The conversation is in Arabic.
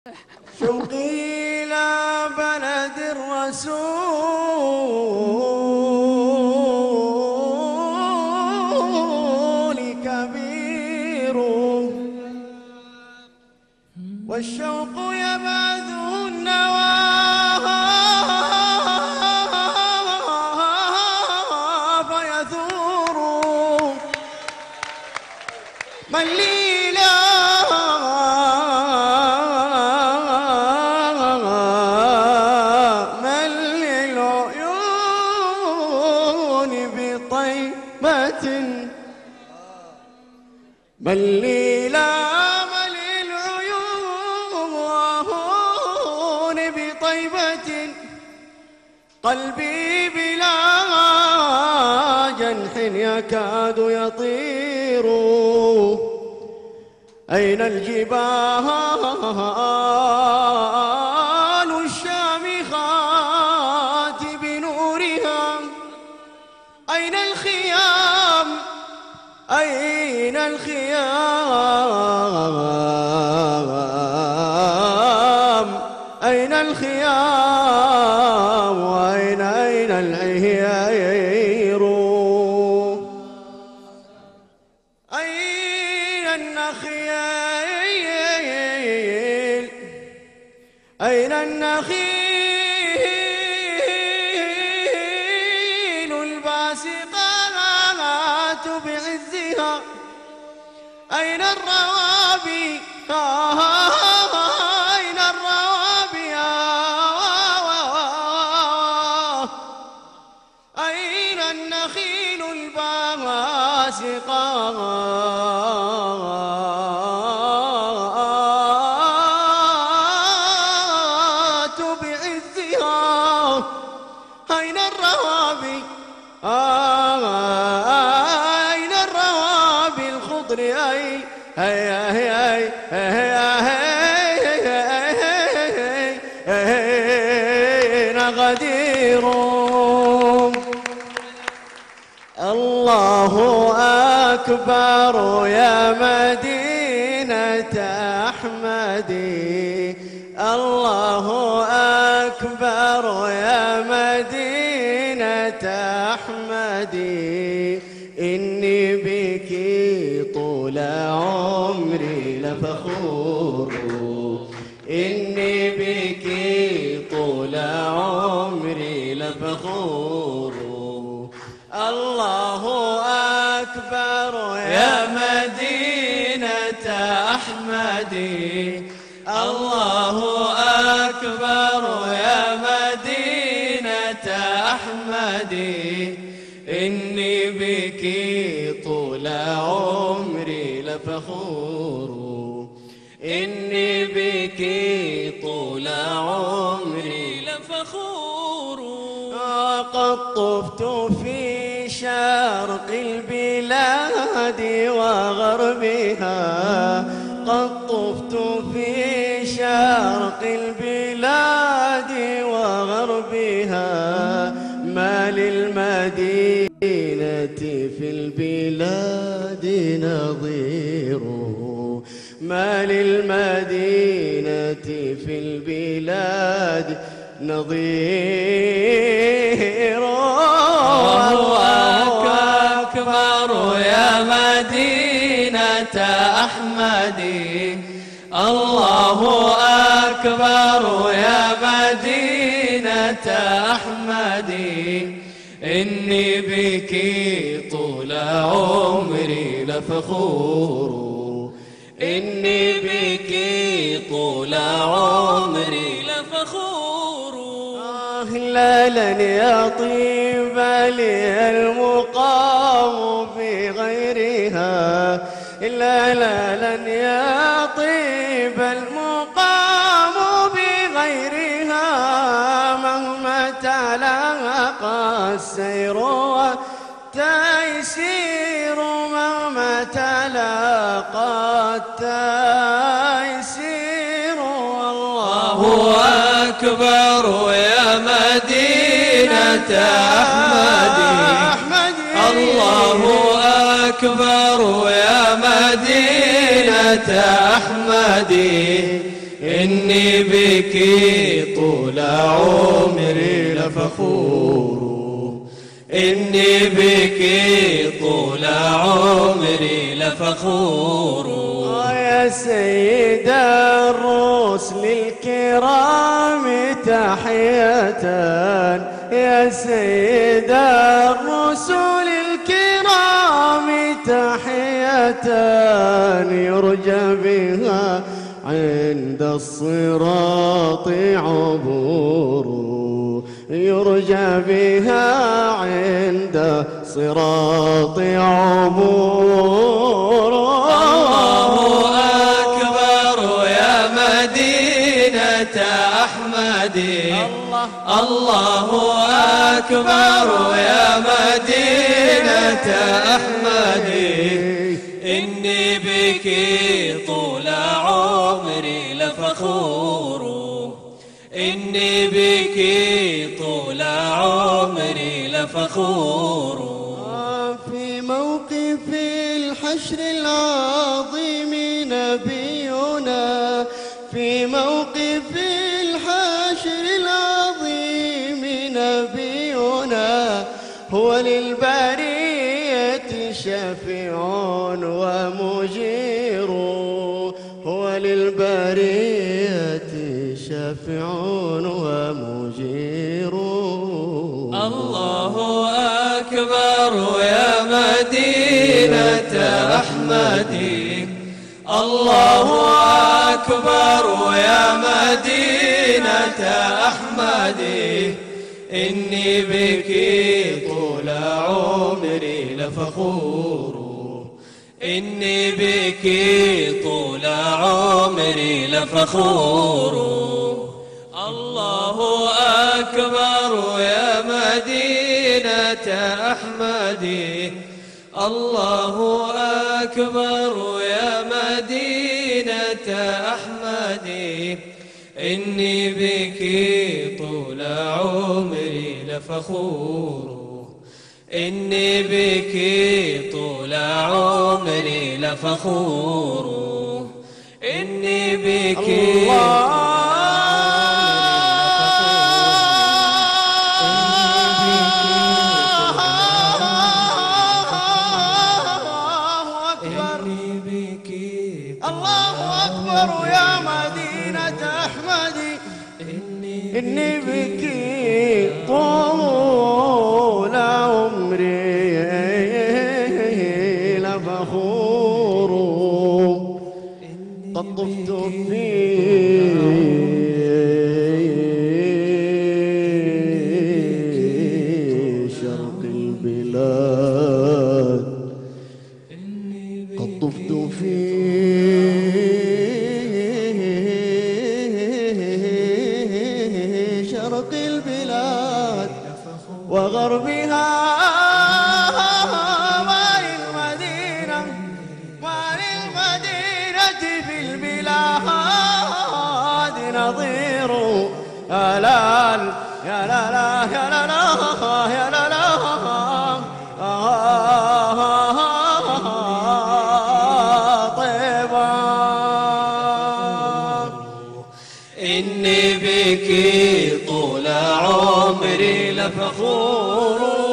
شوقي إلى بلد الرسول كبير، والشوق يبعثه النوى فيثور. من لي لا من للعيون بطيبة، من لي لا من للعيون بطيبة، قلبي بلا جنح يكاد يطير. أين الجبال الشامخات بنورها؟ أين الخيام؟ أين الخيام؟ أين الخيام؟ وأين العير؟ أين النخيل؟ أين النخيل الباسقات بعزها؟ أين الروابي؟ أين الروابي؟ أين النخيل الباسقات بعزها؟ أين الروابي؟ أين الروابي الخضر؟ أين غدير؟ الله أكبر يا مدينة أحمدي، الله أكبر يا مدينة أحمدي. إني بك طول عمري لفخور، إني بك طول عمري لفخور. الله أكبر يا مدينة أحمدي، الله أكبر يا مدينة أحمدي. إني بك طول عمري لفخور، إني بك طول عمري لفخور. قد طفت في شرق البلاد وغربها، قد طفت في شرق البلاد وغربها. ما للمدينة في البلاد نظير، ما للمدينة في البلاد نظير. الله أكبر يا مدينة أحمدي، الله أكبر يا مدينة أحمدي. إني بك طول عمري لفخور، إني بك طول عمري لفخور. لا لن يطيب لي المقام بغيرها، لا لن يطيب المقام بغيرها. مهما تلاقى السير والتيسير، مهما تلاقى التيسير. الله أكبر يا مدينة أحمدي، الله أكبر يا مدينة أحمدي. إني بك طول عمري لفخور، إني بك طول عمري لفخور. يا سيد الرسل الكرام تحية، يا سيد الرسل الكرام تحية يرجى بها عند الصراط عبور، يرجى بها عند الصراط عبور. الله أكبر يا مدينة أحمدي، الله أكبر يا مدينة أحمدي، إني بك طول عمري لفخور، إني بك طول عمري لفخور. في موقف الحشر العظيم نبينا، في موقف الحشر العظيم نبينا هو للبرية شفيع ومجير، هو للبرية شفيع ومجير. الله أكبر يا مدينة أحمدي، الله أكبر يا مدينة أحمدي، إني بك طول عمري لفخور، إني بك طول عمري لفخور. الله أكبر يا مدينة أحمدي، الله أكبر يا مدينة أحمدي، إني بك طول عمري لفخور، إني بك طول عمري لفخور، إني بك الله أكبر يا مدينة أحمدي، إني بك طول عمري لفخور، قد طفت في شرق البلاد، قد طفت في شرق البلاد وغربها، ما للمدينة في البلاد نظير. يا لا يا لا يا لا يا لا طيبة. إني بك طول عمري لفخور،